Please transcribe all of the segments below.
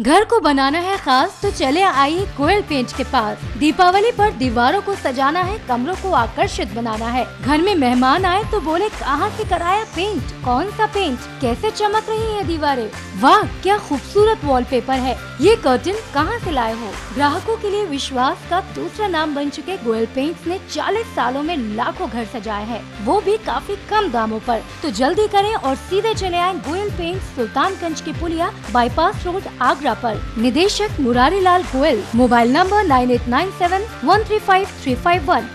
घर को बनाना है खास तो चले आइए गोयल पेंट के पास। दीपावली पर दीवारों को सजाना है, कमरों को आकर्षित बनाना है। घर में मेहमान आए तो बोले कहाँ से कराया पेंट, कौन सा पेंट, कैसे चमक रही है दीवारें, वाह क्या खूबसूरत वॉलपेपर है, ये कर्टन कहाँ से लाए हो। ग्राहकों के लिए विश्वास का दूसरा नाम बन चुके गोयल पेंट्स ने 40 सालों में लाखों घर सजाए हैं, वो भी काफी कम दामों पर। तो जल्दी करें और सीधे चले आए गोयल पेंट, सुल्तानगंज के पुलिया बाईपास रोड आगरा पर। निदेशक मुरारी लाल गोयल, मोबाइल नंबर 9897135351।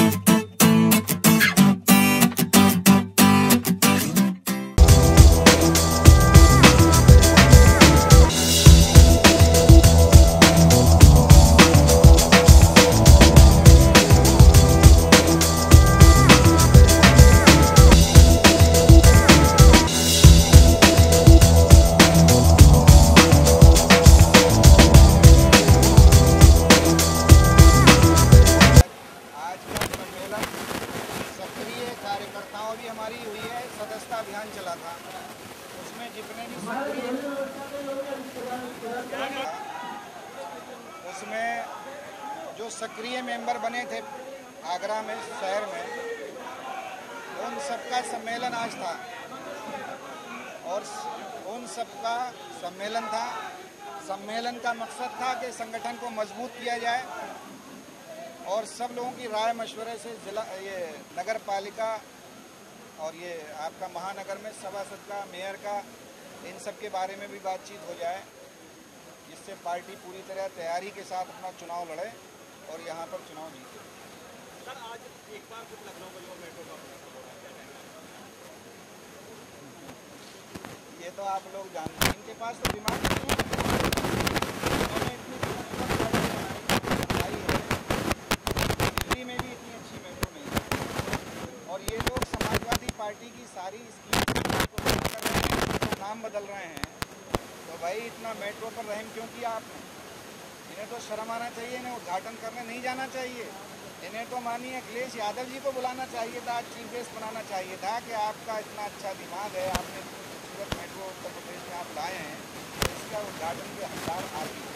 कार्यकर्ताओं भी हमारी हुई है, सदस्यता अभियान चला था, उसमें जितने भी उसमें जो सक्रिय मेंबर बने थे आगरा में, शहर में, उन सबका सम्मेलन आज था और उन सबका सम्मेलन था। सम्मेलन का मकसद था कि संगठन को मजबूत किया जाए और सब लोगों की राय मशवरे से जिला, ये नगर पालिका और ये आपका महानगर में सभासद का, मेयर का, इन सब के बारे में भी बातचीत हो जाए, जिससे पार्टी पूरी तरह तैयारी के साथ अपना चुनाव लड़े और यहाँ पर चुनाव जीते। सर आज एक बार फिर लखनऊ में जो मेट्रो का ये तो आप लोग जानते हैं, इनके पास तो दिमाग नहीं है। दिल्ली में भी इतनी अच्छी मेट्रो नहीं है और ये लोग समाजवादी पार्टी की सारी स्कीम को कर रहे हैं, इसका नाम बदल रहे हैं। तो भाई इतना मेट्रो पर रहम क्यों किया आपने? इन्हें तो शर्म आना चाहिए, इन्हें उद्घाटन करने नहीं जाना चाहिए। इन्हें तो माननीय अखिलेश यादव जी को बुलाना चाहिए था, चीफ गेस्ट बनाना चाहिए था कि आपका इतना अच्छा दिमाग है, आपने खूबसूरत मेट्रो उत्तर प्रदेश में आप लाए हैं, इसका उद्घाटन के हकदार आप ही।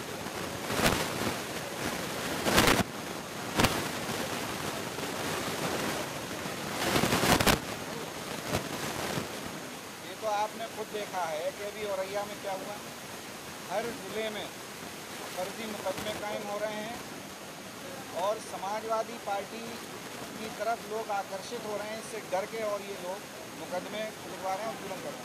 आपने खुद देखा है कि अभी औरैया में क्या हुआ, हर जिले में फर्जी मुकदमे कायम हो रहे हैं और समाजवादी पार्टी की तरफ लोग आकर्षित हो रहे हैं इससे डर के, और ये लोग मुकदमे खुलवा रहे हैं और तुरंत कर रहे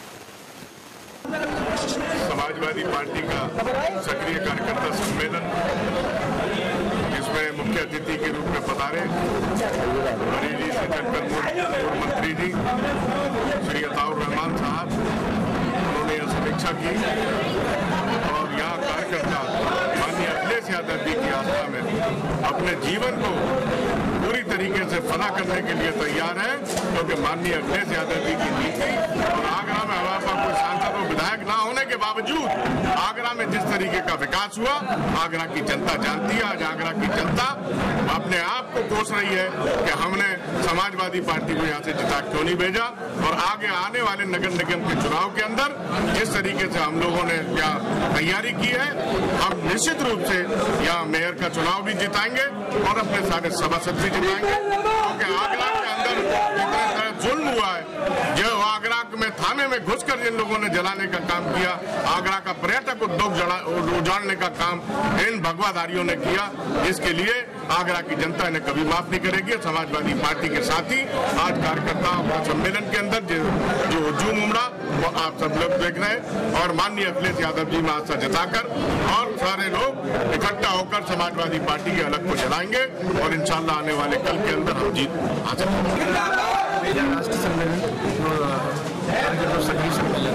हैं। समाजवादी पार्टी का सक्रिय कार्यकर्ता सम्मेलन, जिसमें मुख्य अतिथि के रूप में पधारे बरेली से जनपद पूर्व मंत्री जी श्री अताउर रहमान साहब, उन्होंने यह समीक्षा की और यहाँ कार्यकर्ता माननीय अखिलेश यादव जी की आस्था में अपने जीवन को पूरी तरीके से फना करने के लिए तैयार है, क्योंकि माननीय अखिलेश यादव जी की नीति और आगरा में हमारे पास कोई सांसद और विधायक ना होने के बावजूद आगरा में जिस तरीके का विकास हुआ, आगरा की जनता जानती है। आज आगरा की जनता अपने आप को कोस रही है कि हमने समाजवादी पार्टी को यहाँ से जिता क्यों नहीं भेजा, और आगे आने वाले नगर निगम के चुनाव के अंदर जिस तरीके से हम लोगों ने यहाँ तैयारी की है, हम निश्चित रूप से यहाँ मेयर का चुनाव भी जिताएंगे और अपने सारे सभासद भी जिताएंगे, क्योंकि आगरा के अंदर जितना जुल्म हुआ है, जो आगरा में थाने में घुसकर जिन लोगों ने जलाने का काम किया, आगरा का पर्यटक उद्योग उजाड़ने का काम इन भगवाधारियों ने किया, इसके लिए आगरा की जनता इन्हें कभी माफ नहीं करेगी। समाजवादी पार्टी के साथ ही आज कार्यकर्ताओं का सम्मेलन के अंदर जो हुजूम उमड़ा वो आप सब लोग देख रहे हैं और माननीय अखिलेश यादव जी में आस्था जताकर और सारे लोग इकट्ठा होकर समाजवादी पार्टी के अलग को जलाएंगे और इंशाल्लाह आने वाले कल के अंदर हम जीत हासिल करेंगे। राष्ट्रीय सम्मेलन सक्रिय सम्मेलन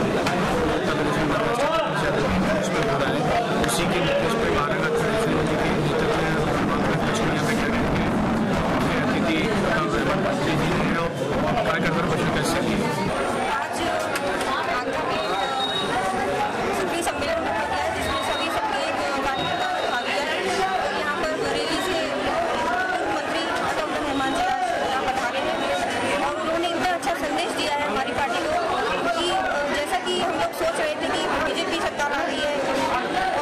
उसी के निर्देश पर कार्यकर्ता सोच रहे थे कि बीजेपी सरकार आ रही है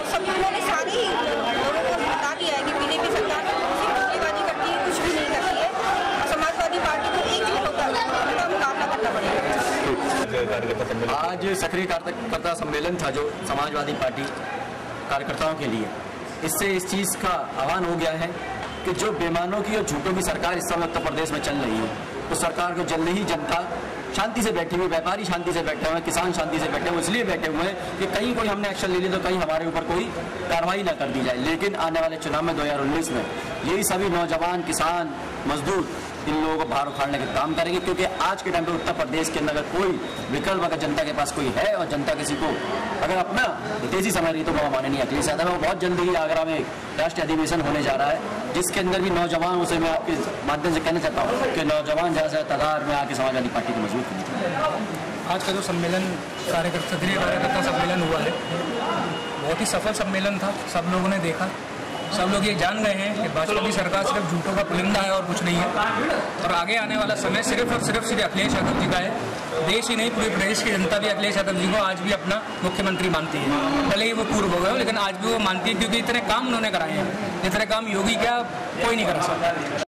कार्यकर्ता सम्मेलन? आज सक्रिय कार्यकर्ता सम्मेलन था जो समाजवादी पार्टी कार्यकर्ताओं के लिए। इससे इस चीज़ का आह्वान हो गया है कि जो बेमानों की और झूठों की सरकार इस समय उत्तर प्रदेश में चल रही है, उस सरकार को जल्द ही जनता शांति से बैठी हुई, व्यापारी शांति से बैठे हुए हैं, किसान शांति से बैठे हुए, इसलिए बैठे हुए हैं कि कहीं कोई हमने एक्शन ले लिया तो कहीं हमारे ऊपर कोई कार्रवाई ना कर दी जाए। लेकिन आने वाले चुनाव में 2019 में यही सभी नौजवान, किसान, मजदूर इन लोगों को बाहर उखाड़ने के काम करेंगे, क्योंकि आज के टाइम पर उत्तर प्रदेश के अंदर अगर कोई विकल्प अगर जनता के पास कोई है और जनता किसी को अगर अपना तेजी समझ रही तो वो माननीय अखिलेश यादव है। बहुत जल्द ही आगरा में राष्ट्रीय अधिवेशन होने जा रहा है, जिसके अंदर भी नौजवान से मैं आपके माध्यम से कहना चाहता हूँ कि नौजवान ज़्यादा से तादाद में आके समाजवादी पार्टी को मजबूत करनी चाहिए। आज का जो सम्मेलन सक्रिय कार्यकर्ता सम्मेलन हुआ है, बहुत ही सफल सम्मेलन था। सब लोगों ने देखा, सब लोग ये जान गए हैं कि भाजपा की सरकार सिर्फ झूठों का पुलिंदा है और कुछ नहीं है। और आगे आने वाला समय सिर्फ और सिर्फ श्री अखिलेश यादव जी का है। देश ही नहीं, पूरे प्रदेश की जनता भी अखिलेश यादव जी को आज भी अपना मुख्यमंत्री मानती है। भले ही वो पूर्व हो गए, लेकिन आज भी वो मानती है, क्योंकि इतने काम उन्होंने कराए हैं, इतने काम योगी क्या कोई नहीं करा सकता।